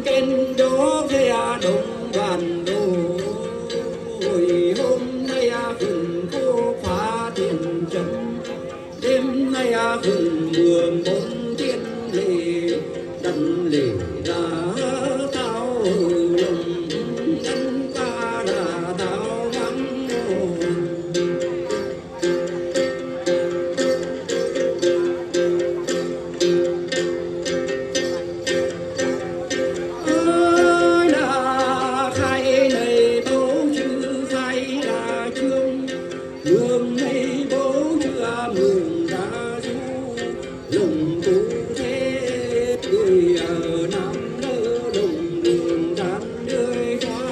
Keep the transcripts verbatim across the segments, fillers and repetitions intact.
kênh gió thế đồng đoàn đô hôm nay hừng cô phá tiền trầm đêm nay hừng mường bốn tiên lệ đần lệ ra tao lồng đắn ta là tao vắng ơi là khai này bố chữ khai là trương mường này bố chưa mường đã du lồng tu thế người ở nam nơ đồng đường đàn nơi hoa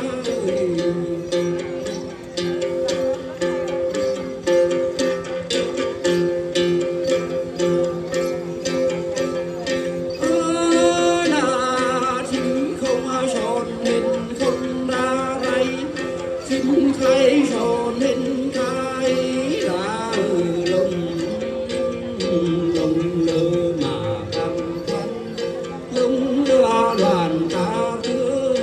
ơi là thím không tròn nên không ra đây thím khai tròn nên khai ra lồng lồng lơ mà cam khăn lồng lơ đoàn ta thương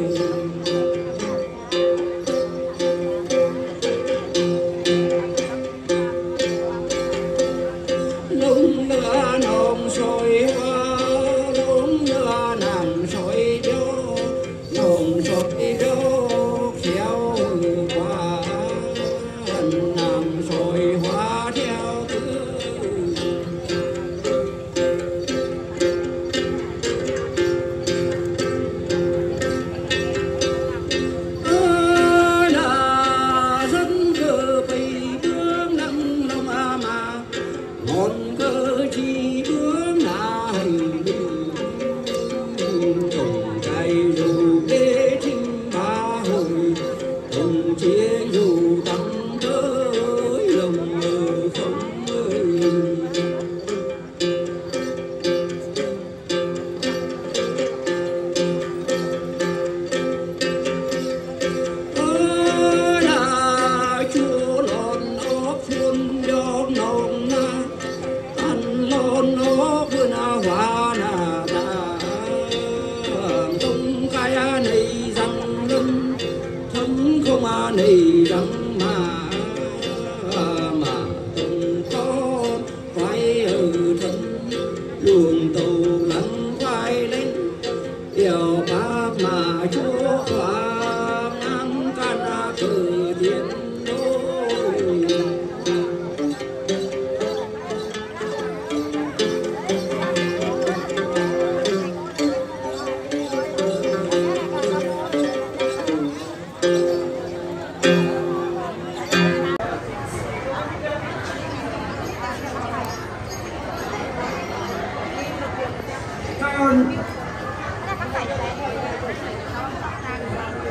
lồng lơ nồng soi hoa lồng lơ nằm soi gió nồng soi gió theo hoa nằm soi hoa theo thương ơi là dân cờ bầy bướm nắng lòng à mà ngọn cờ chi bướm là hành bình trồng cây dù để chinh ba hồi đồng chiến dù tắm tới lòng mơ không ơi ơi là chúa lon ốc phun gió nồng na ăn lon ốc vườn hoa na ta không cái này răng lâm thấm không à này răng mà mà không có quay ở thân luồng tàu lăn quay lên điều bác mà chúa khoa nắng can cờ tiền đôi con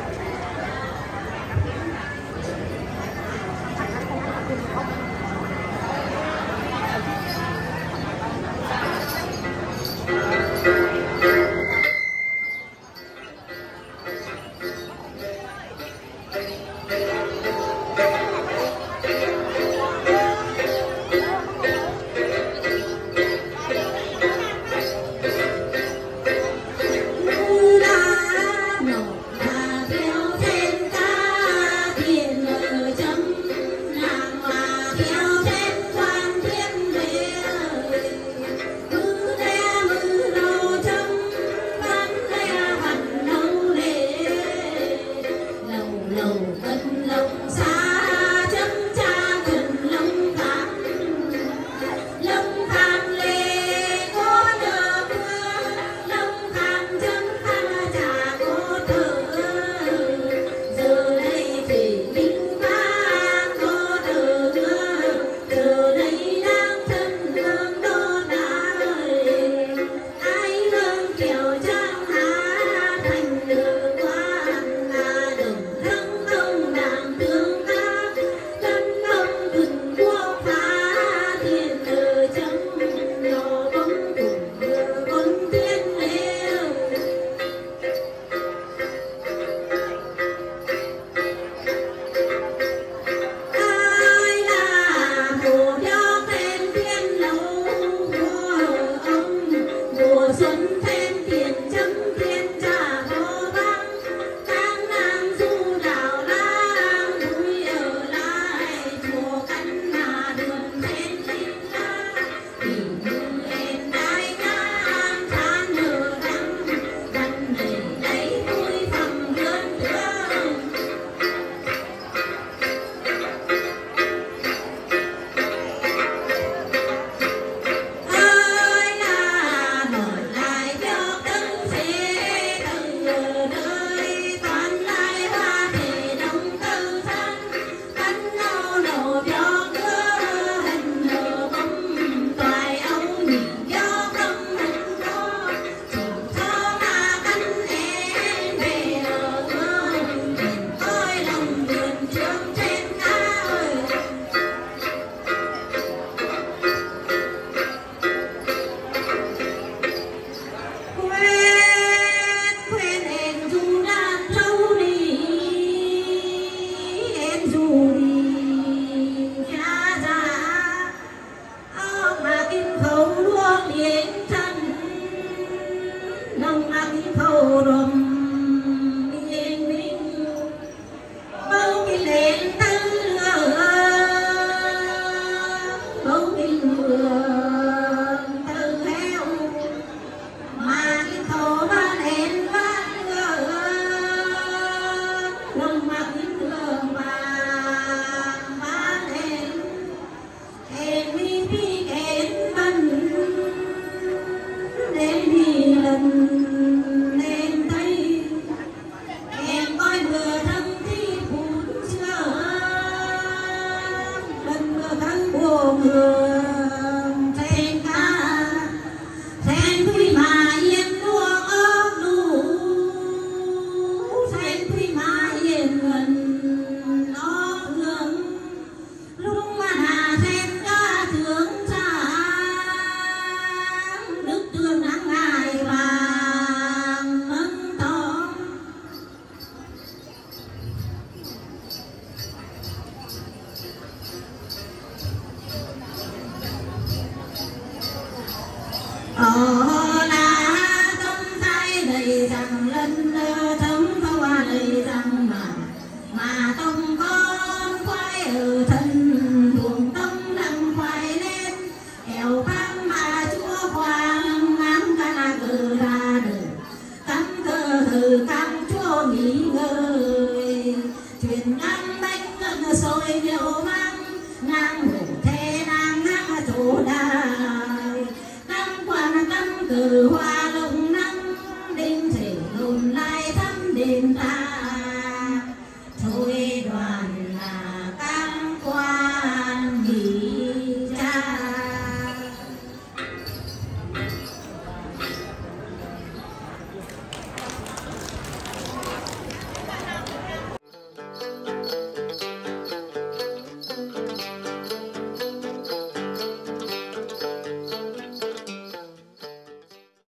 mà tông con khoai ở thân buồng tông lăng khoai lên eo phang mà chúa khoang ngắm ca cờ ra đời cắm cờ hừ cắm chúa nghỉ ngơi thuyền ngắm bánh ngân sôi nhiều măng ngang hổ thế nàng ngang chỗ đài năm quan cắm cờ hoa lồng năm đinh thể lùn lại thăm đền ta